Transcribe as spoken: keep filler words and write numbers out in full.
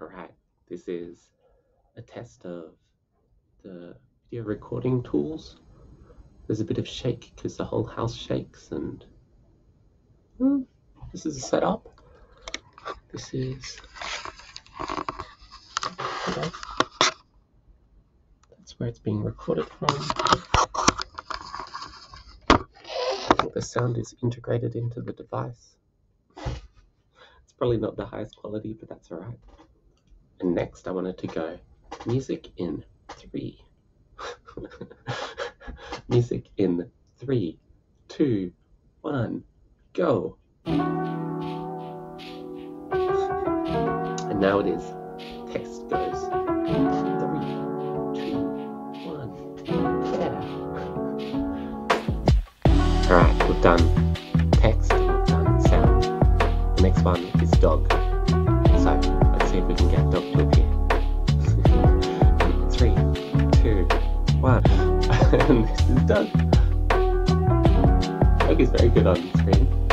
Alright, this is a test of the video recording tools. There's a bit of shake because the whole house shakes, and hmm, this is a setup. This is okay. That's where it's being recorded from. I think the sound is integrated into the device. It's probably not the highest quality, but that's alright. And next I wanted to go music in three. Music in three, two, one, go. And now it is. Text goes. Three, two, one. Yeah. Alright, we've done text, we've done sound. The next one is dog. So let's see if we can get dog to appear. Three, two, one. And this is done. Dog is very good on screen.